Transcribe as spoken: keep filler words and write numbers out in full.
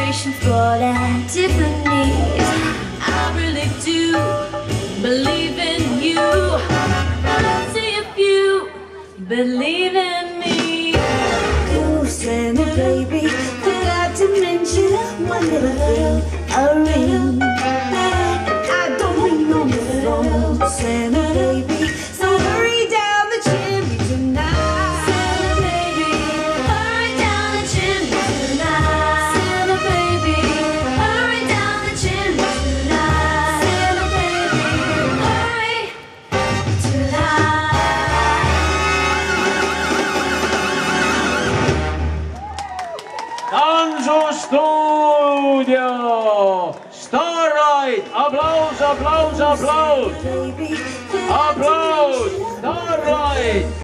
celebration for that Tiffany. I really do believe in you. Let's see if you believe in me. You said, baby, forgot to mention one little thing, a ring. I don't ring on the phone, Santa baby, so hurry down the chimney tonight. Santa baby, hurry down the chimney tonight. Santa baby, hurry down the chimney tonight. Santa baby, hurry tonight. Tanssistuudio! Starlight! Applaus, applaus, applaus! Baby, Applaus! Starlight!